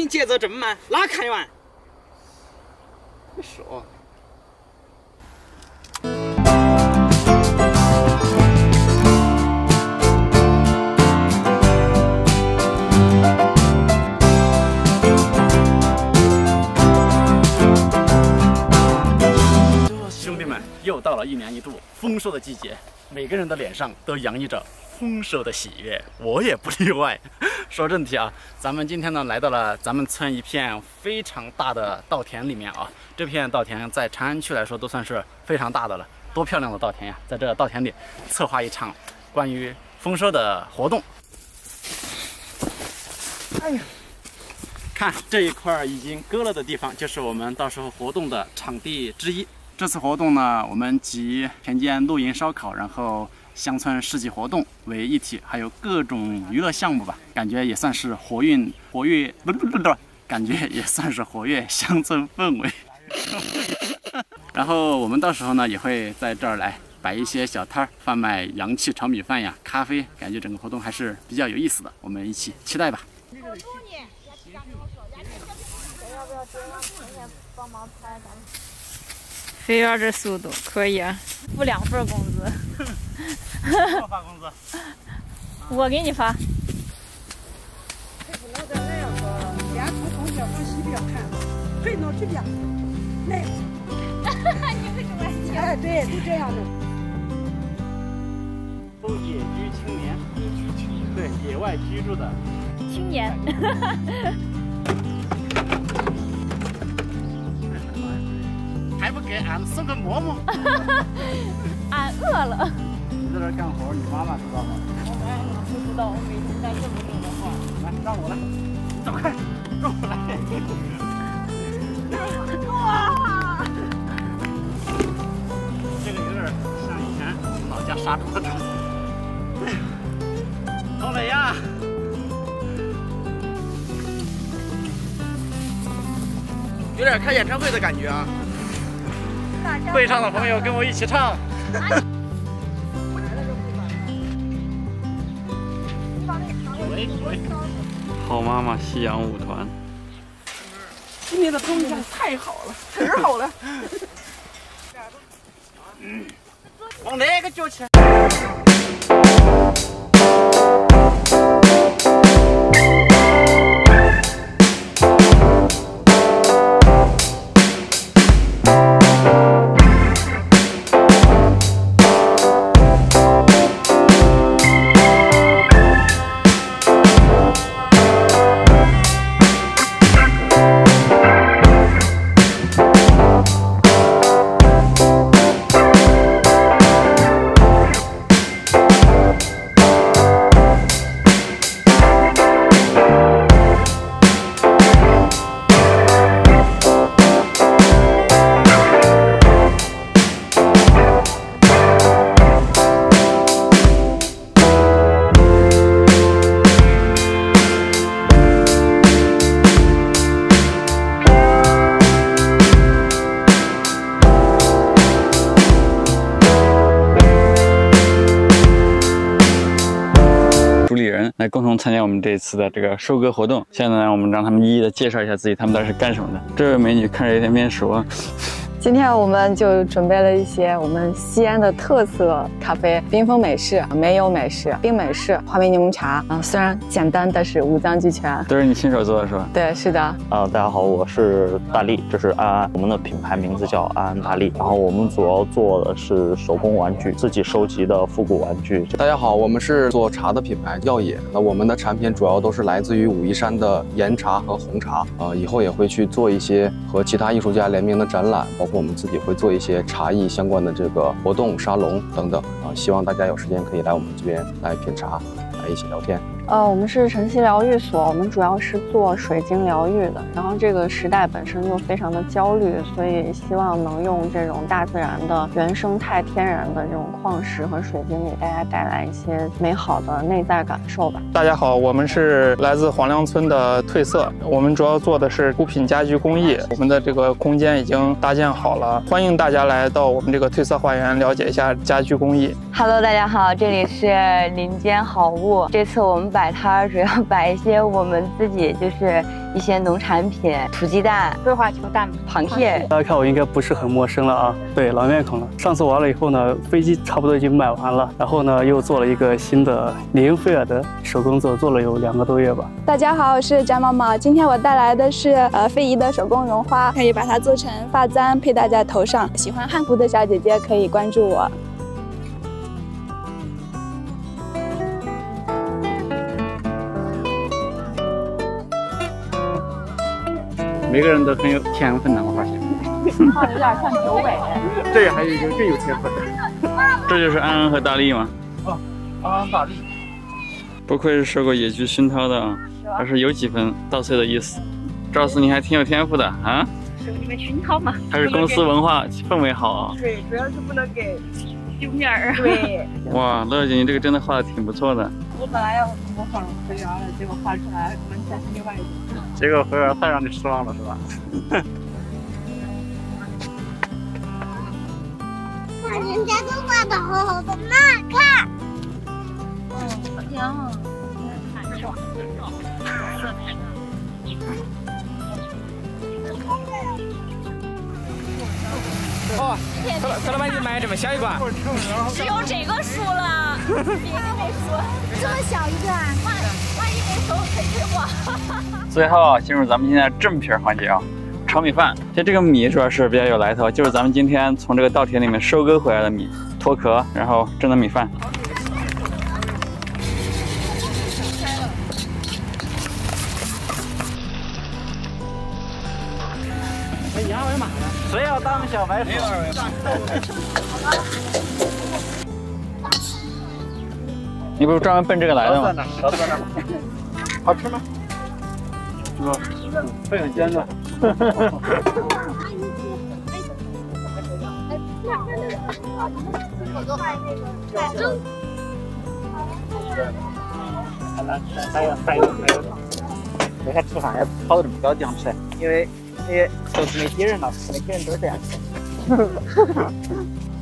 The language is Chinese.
音节奏这么慢，哪看得完？你说。 兄弟们，又到了1年1度丰收的季节，每个人的脸上都洋溢着丰收的喜悦，我也不例外。说正题啊，咱们今天呢来到了咱们村一片非常大的稻田里面啊。这片稻田在长安区来说都算是非常大的了，多漂亮的稻田呀！在这个稻田里策划一场关于丰收的活动。哎呀，看这一块已经割了的地方，就是我们到时候活动的场地之一。 这次活动呢，我们集田间露营、烧烤，然后乡村市集活动为一体，还有各种娱乐项目吧，感觉也算是活跃乡村氛围。然后我们到时候呢，也会在这儿来摆一些小摊儿，贩卖洋气炒米饭呀、咖啡，感觉整个活动还是比较有意思的，我们一起期待吧。要不要帮忙拍咱们？ 飞儿这速度可以啊，付2份工资。 我发工资， 我给你发。 这不能在那样子，脸从东边往西边看，对到这边，那个。 你会这么想？ 哎，对，就这样的。 都野居青年，对，野外居住的青年。 还不给俺送个馍馍？ 俺饿了。 你在这干活，你妈妈知道吗？ 我妈妈不知道，我每天干这么多的活。 来，让我来，走开，让我来。哇！这个有点像以前老家杀猪的场景。哎呀，好累呀！有点开演唱会的感觉啊！ 会唱的朋友跟我一起唱。好妈妈夕阳舞团， 今年的冬天太好了，忒好了。 往那个脚去。来共同参加我们这一次的这个收割活动。现在呢，我们让他们一一的介绍一下自己，他们到底是干什么的。这位美女看着有点面熟啊。 今天我们就准备了一些我们西安的特色咖啡：冰峰美式、梅油美式、冰美式、话梅柠檬茶。虽然简单，但是五脏俱全。 都是你亲手做的是吧？ 对，是的。 大家好，我是大力，这是安安，我们的品牌名字叫安安大力。然后我们主要做的是手工玩具，自己收集的复古玩具。 大家好，我们是做茶的品牌耀野。那我们的产品主要都是来自于武夷山的岩茶和红茶。以后也会去做一些和其他艺术家联名的展览，包括我们自己会做一些茶艺相关的这个活动、沙龙等等。希望大家有时间可以来我们这边来品茶，来一起聊天。 我们是晨曦疗愈所，我们主要是做水晶疗愈的。然后这个时代本身就非常的焦虑，所以希望能用这种大自然的原生态、天然的这种矿石和水晶，给大家带来一些美好的内在感受吧。 大家好，我们是来自黄梁村的褪色，我们主要做的是孤品家居工艺。我们的这个空间已经搭建好了，欢迎大家来到我们这个褪色花园了解一下家居工艺。 Hello， 大家好，这里是林间好物物。这次我们摆摊儿主要摆一些我们自己就是一些农产品，土鸡蛋、 桂花球蛋、 螃蟹。 大家看我应该不是很陌生了啊，对，老面孔了。上次完了以后呢，飞机差不多已经卖完了，然后呢又做了一个新的林菲尔的手工做，做了有2个多月吧。 大家好，我是翟毛毛，今天我带来的是非遗的手工绒花，可以把它做成发簪佩戴在头上。喜欢汉服的小姐姐可以关注我。 每个人都很有天分的，我发现。 有点像九尾。 这还有一个更有天分的。 这就是安安和大力吗？ 哦，安安大力。 不愧是受过野菊熏陶的啊，还是有几分稻穗的意思。赵四，你还挺有天赋的啊！ 受你们熏陶嘛。 还是公司文化氛围好啊。 对，主要是不能给丢面儿。 对。 哇，乐姐，你这个真的画的挺不错的。 我本来要模仿回园的，结果画出来完全是另外一种。 结果回园太让你失望了，是吧？ 人家都画的好好的，那看。 好像看爽。 哦，可老板，你买这么小一罐？ 只有这个数了，别的没数。 这么小一个啊！ 万一没收可以退货。 最后进入咱们今天的正片环节啊，炒米饭。其实这个米主要是比较有来头，就是咱们今天从这个稻田里面收割回来的米，脱壳然后蒸的米饭。 没二维码呢？谁要当小白鼠？没有二维码。 你不是专门奔这个来的吗？ 好吃吗？会很尖的。还有，没看吃饭也跑到这么高地方吃，因为都是那些人了，那些人都是这样。